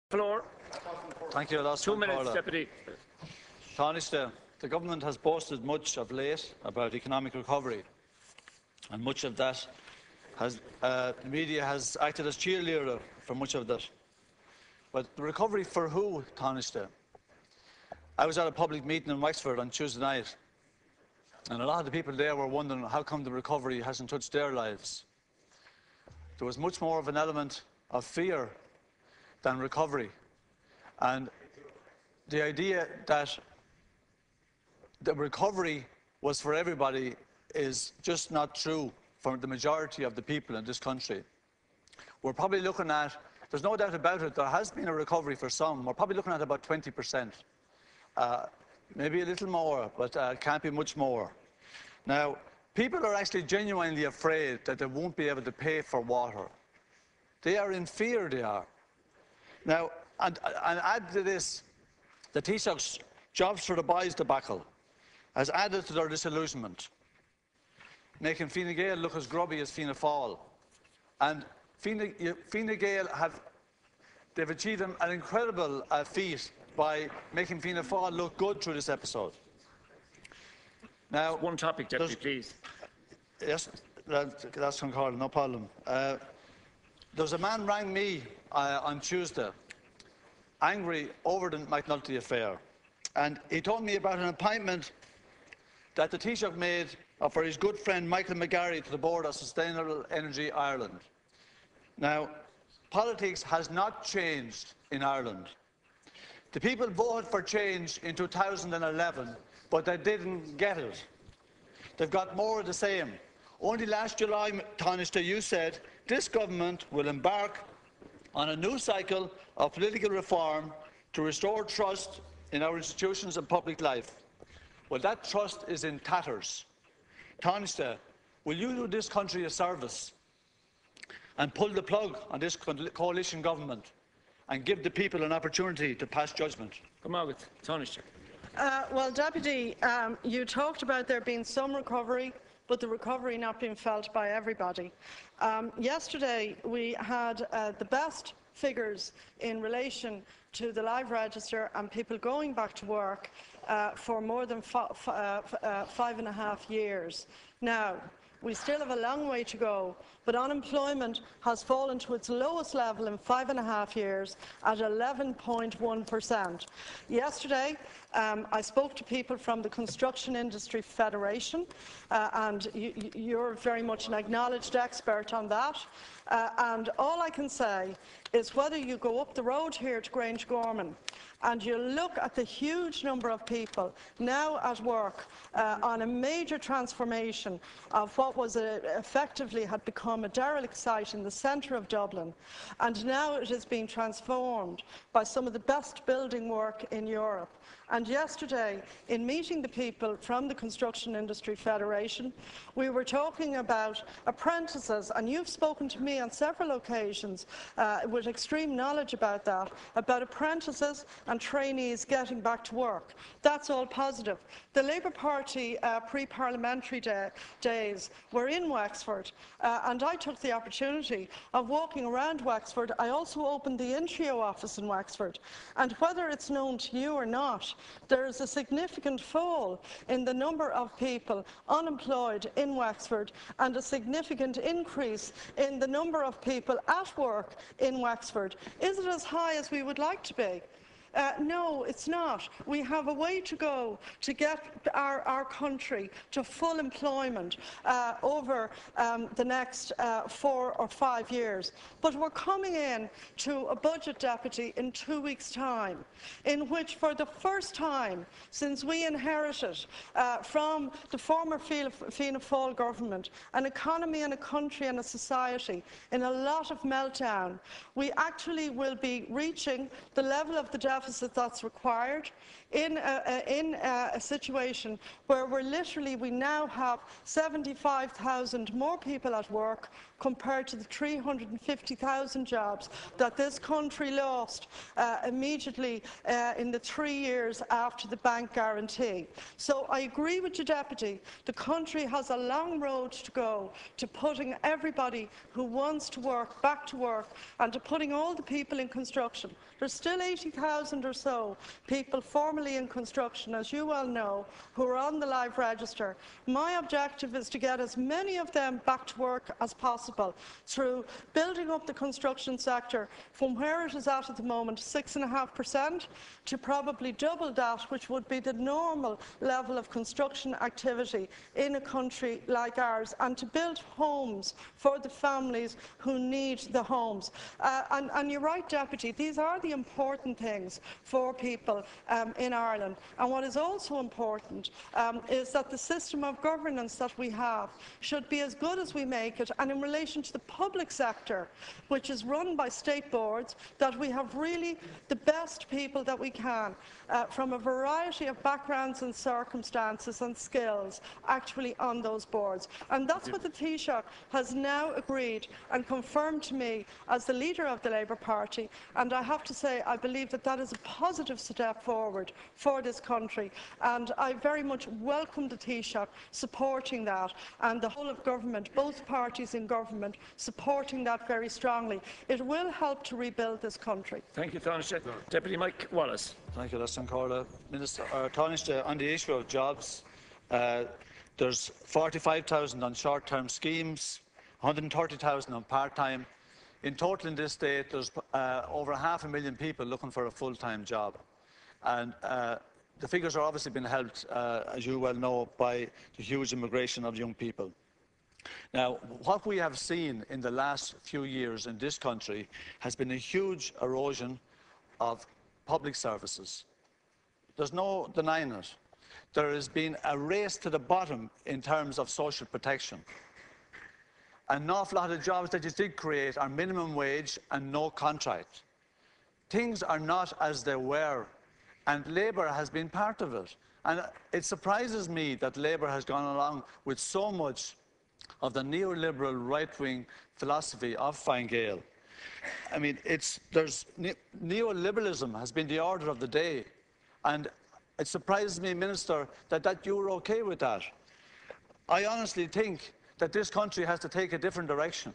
Floor. Thank you, 2 minutes, Deputy. Tánaiste, the government has boasted much of late about economic recovery, and much of that the media has acted as cheerleader for much of that. But the recovery for who, Tánaiste? I was at a public meeting in Wexford on Tuesday night, and a lot of the people there were wondering how come the recovery hasn't touched their lives. There was much more of an element of fear than recovery. And the idea that the recovery was for everybody is just not true for the majority of the people in this country. We're probably looking at, there's no doubt about it, there has been a recovery for some. We're probably looking at about 20%. Maybe a little more, but it can't be much more. Now, people are actually genuinely afraid that they won't be able to pay for water. They are in fear, they are. Now, and add to this, the Taoiseach's Jobs for the Boys debacle has added to their disillusionment, making Fine Gael look as grubby as Fianna Fáil. And Fine Gael they've achieved an incredible feat by making Fianna Fáil look good through this episode. Now, one topic, Deputy, please. Yes, that's concordant, no problem. There's a man rang me on Tuesday, angry over the McNulty affair, and he told me about an appointment that the Taoiseach made for his good friend Michael McGarry to the board of Sustainable Energy Ireland. Now, politics has not changed in Ireland. The people voted for change in 2011, but they didn't get it. They've got more of the same. Only last July, Tánaiste, you said this government will embark on a new cycle of political reform to restore trust in our institutions and public life. Well, that trust is in tatters. Tánaiste, will you do this country a service and pull the plug on this coalition government and give the people an opportunity to pass judgment? Come on with Tánaiste. Well, Deputy, you talked about there being some recovery, but the recovery not being felt by everybody. Yesterday, we had the best figures in relation to the live register and people going back to work for more than 5.5 years. Now, we still have a long way to go, but unemployment has fallen to its lowest level in 5.5 years at 11.1%. Yesterday, I spoke to people from the Construction Industry Federation, and you're very much an acknowledged expert on that. And all I can say is whether you go up the road here to Grangegorman and you look at the huge number of people now at work on a major transformation of what was effectively had become a derelict site in the centre of Dublin, and now it is being transformed by some of the best building work in Europe. And yesterday, in meeting the people from the Construction Industry Federation, we were talking about apprentices, and you've spoken to me on several occasions with extreme knowledge about that, about apprentices and trainees getting back to work. That's all positive. The Labour Party pre-parliamentary days were in Wexford, and I took the opportunity of walking around Wexford. I also opened the Intrio office in Wexford, and whether it's known to you or not, there is a significant fall in the number of people unemployed in Wexford and a significant increase in the number of people at work in Wexford. Is it as high as we would like to be? No, it's not. We have a way to go to get our country to full employment over the next 4 or 5 years. But we're coming in to a budget, Deputy, in 2 weeks' time, in which for the first time since we inherited from the former Fianna Fáil government an economy and a country and a society in a lot of meltdown, we actually will be reaching the level of the deficit that's required in a situation where we now have 75,000 more people at work compared to the 350,000 jobs that this country lost immediately in the 3 years after the bank guarantee. So I agree with you, Deputy. The country has a long road to go to putting everybody who wants to work back to work, and to putting all the people in construction. There's still 80,000 or so people formerly in construction, as you well know, who are on the live register. My objective is to get as many of them back to work as possible through building up the construction sector from where it is at the moment, 6.5%, to probably double that, which would be the normal level of construction activity in a country like ours, and to build homes for the families who need the homes. And you're right, Deputy, these are the important things for people in Ireland. And what is also important is that the system of governance that we have should be as good as we make it, and in relation to the public sector, which is run by state boards, that we have really the best people that we can from a variety of backgrounds and circumstances and skills actually on those boards. And that's what the Taoiseach has now agreed and confirmed to me as the leader of the Labour Party, and I have to say I believe that that is a positive step forward for this country, and I very much welcome the Taoiseach supporting that, and the whole of government, both parties in government, supporting that very strongly. It will help to rebuild this country. Thank you, Taoiseach. Deputy Mike Wallace. Thank you, Lester Corla. Minister, Taoiseach, on the issue of jobs, there's 45,000 on short-term schemes, 130,000 on part-time. In total in this state, there's over 500,000 people looking for a full-time job. And the figures are obviously being helped, as you well know, by the huge immigration of young people. Now, what we have seen in the last few years in this country has been a huge erosion of public services. There's no denying it. There has been a race to the bottom in terms of social protection. An awful lot of jobs that you did create are minimum wage and no contract. Things are not as they were, and Labour has been part of it. And it surprises me that Labour has gone along with so much of the neoliberal right-wing philosophy of Fine Gael. I mean, neoliberalism has been the order of the day, and it surprises me, Minister, that you're okay with that. I honestly think that this country has to take a different direction.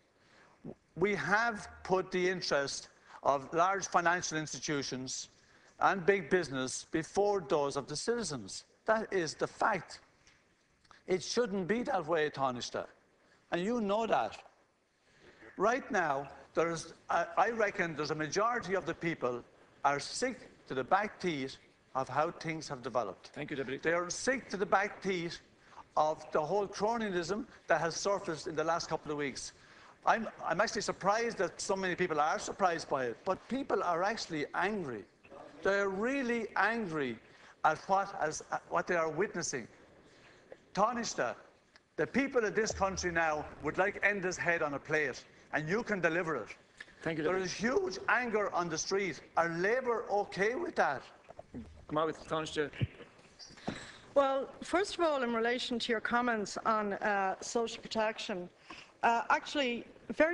We have put the interest of large financial institutions and big business before those of the citizens. That is the fact. It shouldn't be that way, Taoiseach, and you know that. Right now, I reckon there's a majority of the people are sick to the back teeth of how things have developed. Thank you, Deputy. They are sick to the back teeth of the whole cronyism that has surfaced in the last couple of weeks. I'm actually surprised that so many people are surprised by it, but people are actually angry. They're really angry at what they are witnessing. Taoiseach, the people of this country now would like Enda's head on a plate, and you can deliver it. Thank you, There Deputy. is huge anger on the street. Are Labour okay with that? Come on with Taoiseach. Well, first of all, in relation to your comments on social protection, actually,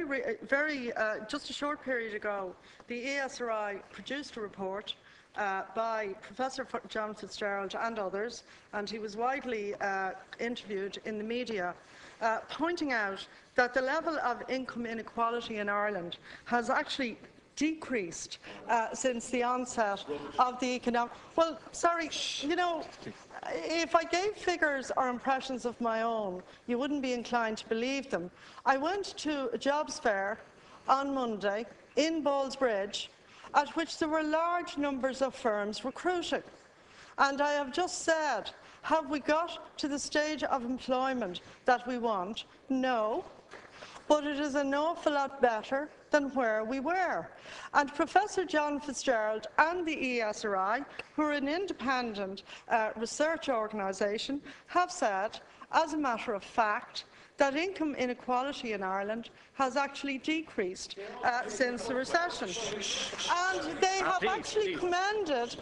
just a short period ago, the ESRI produced a report by Professor John Fitzgerald and others, and he was widely interviewed in the media, pointing out that the level of income inequality in Ireland has actually decreased since the onset of the economic... Well, sorry, you know, if I gave figures or impressions of my own, you wouldn't be inclined to believe them. I went to a jobs fair on Monday in Ballsbridge, at which there were large numbers of firms recruiting. And I have just said, have we got to the stage of employment that we want? No. But it is an awful lot better than where we were. And Professor John Fitzgerald and the ESRI, who are an independent research organisation, have said, as a matter of fact, that income inequality in Ireland has actually decreased since the recession. And they have actually commended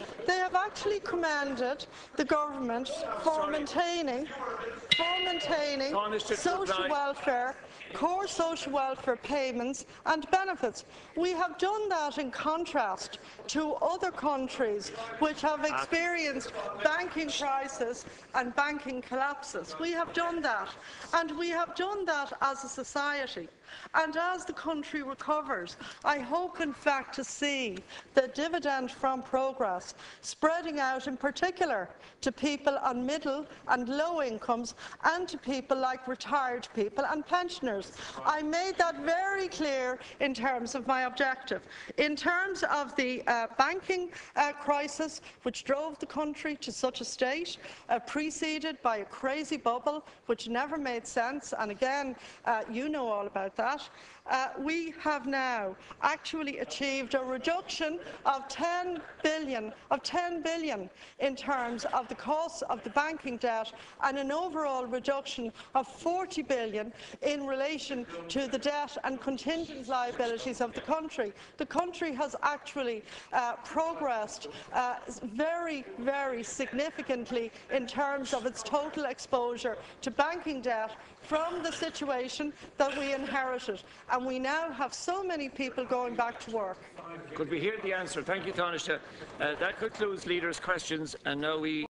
the government for maintaining social welfare core social welfare payments and benefits. We have done that in contrast to other countries which have experienced banking crisis and banking collapses. We have done that, and we have done that as a society. And as the country recovers, I hope in fact to see the dividend from progress spreading out in particular to people on middle and low incomes and to people like retired people and pensioners. I made that very clear in terms of my objective. In terms of the banking crisis which drove the country to such a state, preceded by a crazy bubble which never made sense, and again you know all about that, we have now actually achieved a reduction of 10 billion in terms of the cost of the banking debt and an overall reduction of 40 billion in relation to the debt and contingent liabilities of the country. The country has actually progressed very, very significantly in terms of its total exposure to banking debt from the situation that we inherited, and we now have so many people going back to work. Could we hear the answer? Thank you, Taoiseach. That concludes leaders' questions, and now we